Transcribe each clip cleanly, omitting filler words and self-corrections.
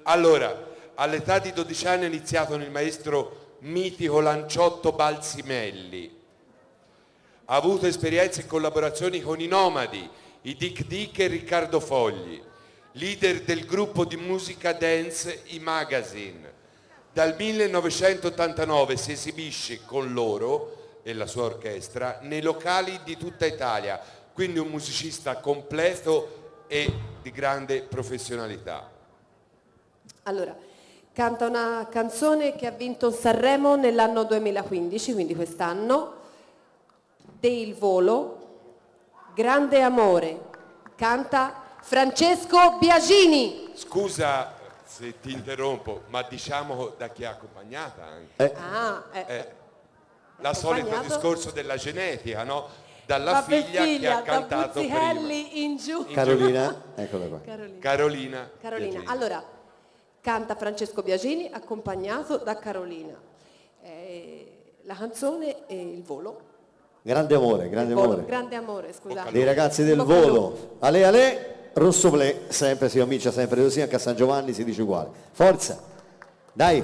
Allora, all'età di 12 anni ha iniziato nel maestro mitico Lanciotto Balsimelli. Ha avuto esperienze e collaborazioni con i Nomadi, i Dick Dick e Riccardo Fogli, leader del gruppo di musica dance I Magazine. Dal 1989 si esibisce con loro e la sua orchestra nei locali di tutta Italia, quindi un musicista completo e di grande professionalità. Allora, canta una canzone che ha vinto Sanremo nell'anno 2015, quindi quest'anno, Il Volo, Grande Amore, canta Francesco Biagini. Scusa se ti interrompo, ma diciamo da chi è accompagnata anche. La solito discorso della genetica, no? Dalla figlia che ha cantato prima. In giù. Carolina, eccola qua. Carolina. Allora, canta Francesco Biagini accompagnato da Carolina. La canzone è Il Volo. Grande amore, grande amore. Grande amore, scusate. Dei ragazzi del Volo. Ale ale, Rosso Ple, sempre si comincia sempre così, anche a San Giovanni si dice uguale. Forza, dai.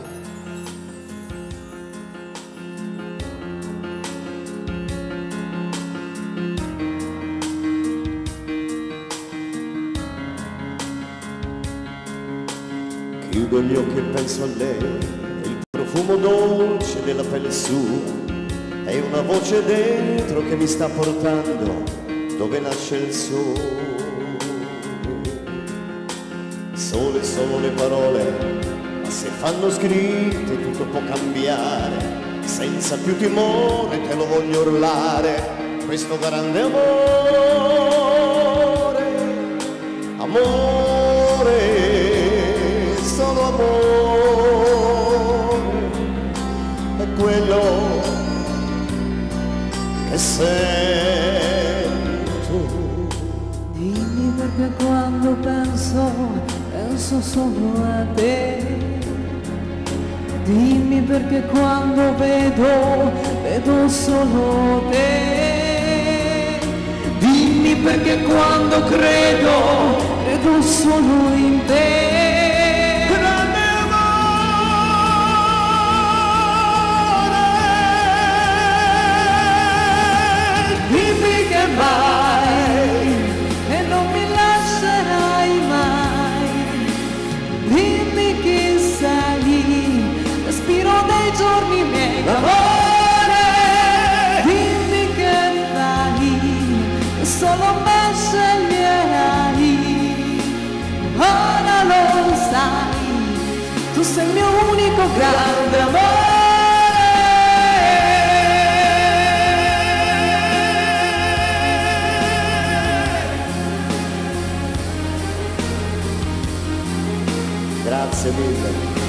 Chiudo gli occhi e penso a lei, il profumo dolce della pelle sua, è una voce dentro che mi sta portando dove nasce il sole. Sole sono le parole, ma se fanno scritte tutto può cambiare, senza più timore te lo voglio urlare, questo grande amore, amore, solo amore, è quello che sento. Dimmi perché quando penso solo a te. Dimmi perché quando vedo solo te. Dimmi perché quando credo solo in te. Grande amore, dimmi che vai e non mi lascerai mai. Dimmi chi sei, respiro dei giorni miei d'amore. Dimmi che fai, solo me sceglierai. Ora lo sai, tu sei il mio unico grande amore. Grazie mille.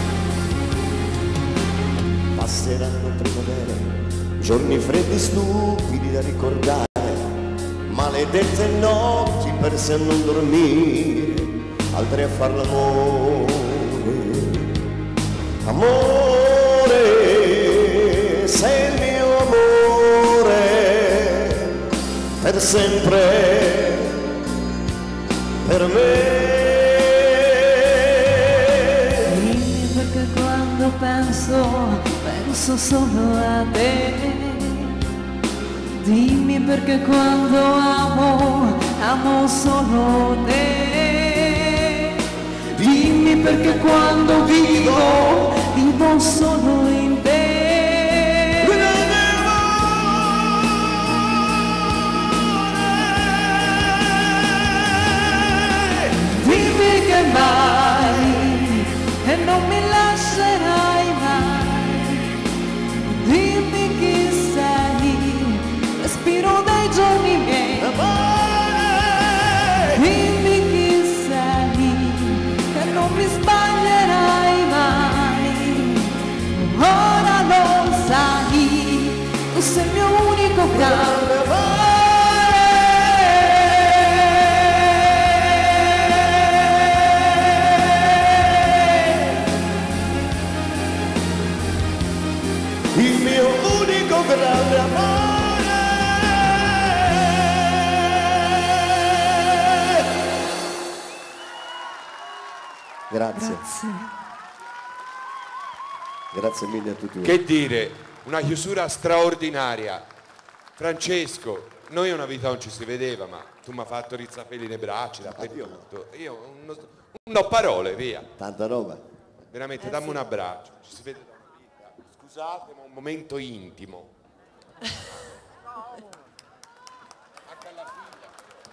Passeranno primavere, giorni freddi stupidi da ricordare, maledette notti perse a non dormire, altre a far l'amore. Amore, sei il mio amore, per sempre, per me. Penso solo a te. Dimmi perché quando amo solo te. Dimmi perché quando vivo solo in te. Grande amore, dimmi che vai e non mi lascerai mai. Dimmi chi sei, respiro dei giorni miei d'amore. Dimmi chi sei, che non mi sbaglierai mai. Ora lo sai, tu sei il mio unico grande amore. Il mio unico grande amore. Grazie. Grazie mille a tutti voi. Che dire, una chiusura straordinaria. Francesco, noi una vita non ci si vedeva, ma tu mi hai fatto rizzapelli nei bracci dappertutto. Io non ho parole, via. Tanta roba. Veramente, dammi un abbraccio. Ci si vede da una vita. Scusate, ma un momento intimo. Anche alla figlia.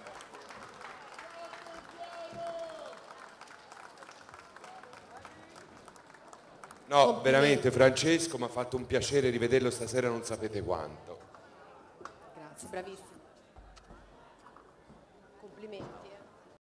No, veramente Francesco, mi ha fatto un piacere rivederlo stasera, non sapete quanto. Grazie, bravissimo. Complimenti.